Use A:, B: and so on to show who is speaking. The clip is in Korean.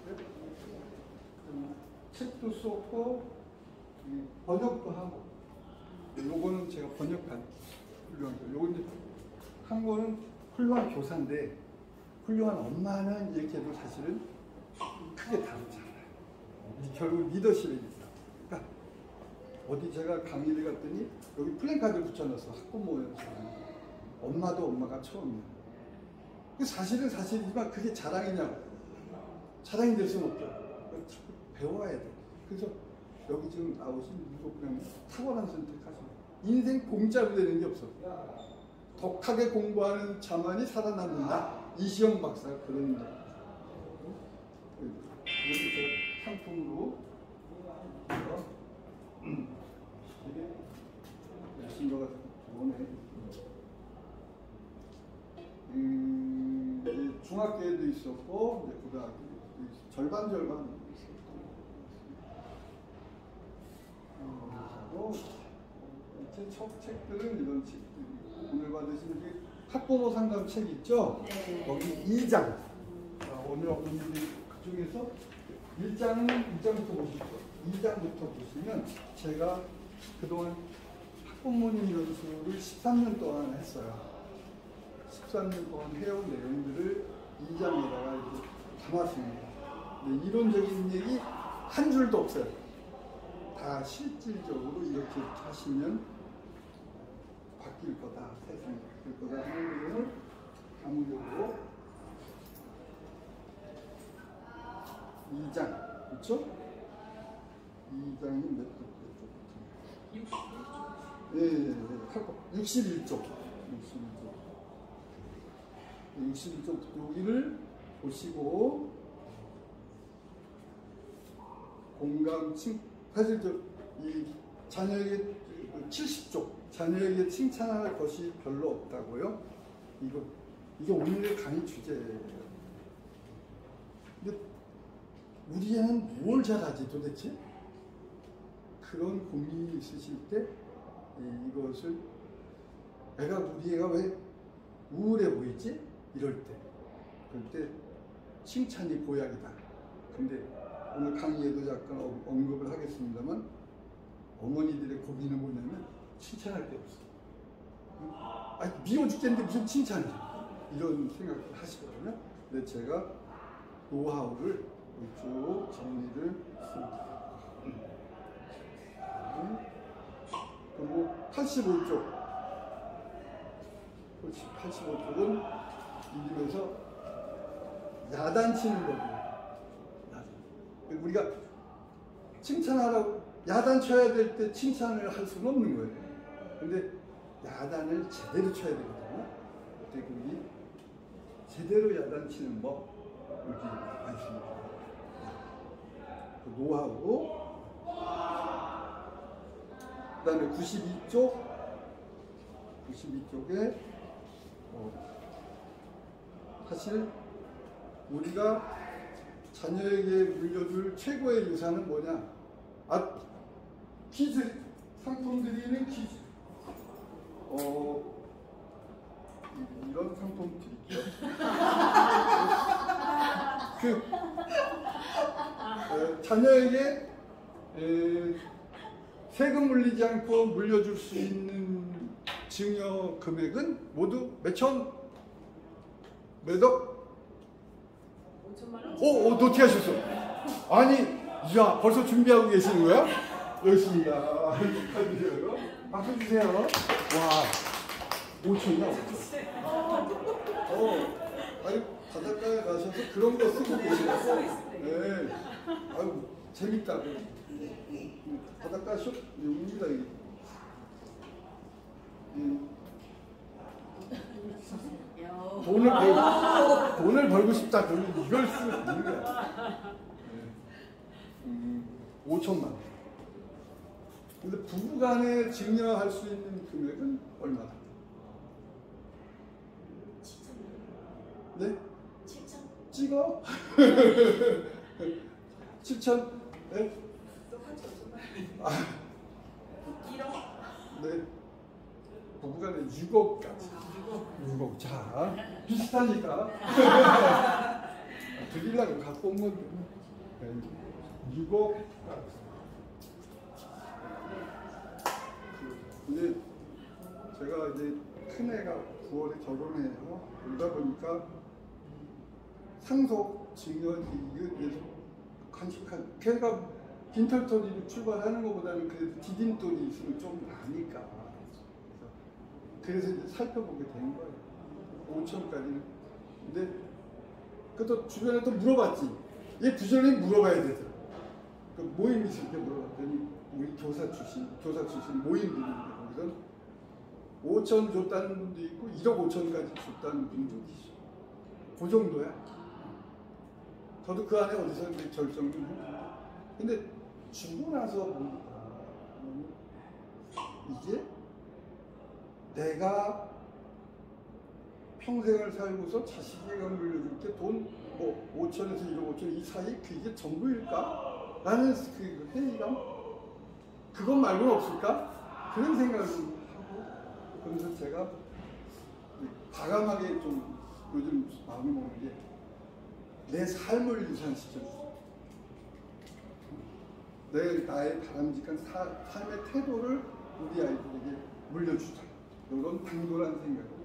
A: 책도 썼고 번역도 하고. 요거는 제가 번역한 훌륭한 거. 요건 이제 한국어는 훌륭한 교사인데 훌륭한 엄마는 이렇게 해도 사실은 크게 다르지 않아요. 결국 리더십입니다. 그러니까 어디 제가 강의를 갔더니 여기 플랜카드 붙여놨어. 학부모여서 엄마도 엄마가 처음이야. 사실은 사실이지만 그게 자랑이냐고. 자랑이 될 수는 없죠. 배워야 돼. 그래서 여기 지금 나오신 이거 그냥 탁월한 선택하시면 인생 공짜로 되는 게 없어. 독하게 공부하는 자만이 살아남는다. 이시영 박사가 그런 얘기. 이렇게 제가 상품으로 이게 신조가 좋네. 중학교에도 있었고 이제 고등학교 절반 있었고. 제 책들은 이런 책들이고 오늘 받으신 게 학부모 상담 책 있죠? 네. 거기 2장. 오늘 어머니들이 그중에서 1장부터 보시죠. 2장부터 보시면 제가 그동안 학부모님 연수를 13년 동안 했어요. 13년 동안 해온 내용들을 2장에다가 이렇게 담았습니다. 근데 이론적인 얘기 한 줄도 없어요. 다 실질적으로 이렇게 하시면 바뀔 거다, 세상이 바뀔 거다 하는 내용을 강의적으로 2장, 그렇죠? 2장이 몇 쪽? 61쪽. 61쪽 여기를 보시고 공감, 사실 이 자녀에게 70쪽 자녀에게 칭찬할 것이 별로 없다고요. 이게 오늘의 강의 주제예요. 근데 우리 애는 뭘 잘하지 도대체? 그런 고민이 있으실 때 이것을 우리 애가 왜 우울해 보이지? 이럴 때 그럴 때 칭찬이 보약이다. 근데 오늘 강의에도 약간 언급을 하겠습니다만 어머니들의 고민은 뭐냐면 칭찬할 게 없어. 미워 죽겠는데 무슨 칭찬이야. 이런 생각을 하시거든요. 근데 제가 노하우를 쭉 정리를 했습니다. 그리고 85쪽 85쪽은 이기면서 야단치는 거고요. 우리가 칭찬하라고 야단 쳐야 될 때 칭찬을 할 수는 없는 거예요. 근데 야단을 제대로 쳐야 되거든요. 그때 우리 제대로 야단 치는 법 이렇게 말씀드립니다. 그 노하우. 그 다음에 92쪽에 사실 우리가 자녀에게 물려줄 최고의 유산은 뭐냐? 퀴즈, 상품 드리는 퀴즈. 이런 상품 드릴게요. 자녀에게 세금 물리지 않고 물려줄 수 있는 증여 금액은 모두 몇억?
B: 5천만 원?
A: 어떻게 하셨어? 아니, 야, 벌써 준비하고 계시는 거야? 열심히다. 축하드려요. 박수 주세요. 와, 5천이야, 5천. 아니, 바닷가에 가셔서 그런 거 쓰고 계시라고. 네. 아유, 재밌다고. 바닷가 쇼, 옵니다, 이게. 돈을 벌고 싶다. 그러면 이걸 쓰는 거야. 5천만 원. 근데 부부간에 증여할 수 있는 금액은 얼마나? 7천. 네? 7천. 찍어? 7천? 네?
B: 똑같죠,
A: 1억? 네. 부부간에 6억까지. 6억. 자, 비슷하니까. 드리려고 갖고 온 건데. 6억. 근데 제가 이제 큰 애가 9월에 결혼해요. 그러다 보니까 상속 증여 이게 간직한 걔가 빈털터리로 출발하는 것보다는 그래도 디딤돌이 있으면 좀 나니까 그래서 이제 살펴보게 된 거예요. 5천까지는. 근데 그것도 주변에 또 물어봤지. 얘 부전에 물어봐야 되더라. 그 모임이 있을 때 물어봤더니 우리 교사 출신 모임들인데 거기서 5천 줬다는 분도 있고 1억 5천까지 줬다는 분도 있어. 그 정도야. 저도 그 안에 어디서 이제 결정을 했는데 근데 주고 나서 보니까 이게 내가 평생을 살고서 자식에게 물려줄 게 돈 뭐 5천에서 1억 5천 이 사이 그게 전부일까? 라는 그 회의감? 그것 말고는 없을까? 그런 생각을 하고 그래서 제가 과감하게 좀 요즘 마음을 먹는 게 내 삶을 유산시켜주고 나의 바람직한 삶의 태도를 우리 아이들에게 물려주자. 이런 당돌한 생각.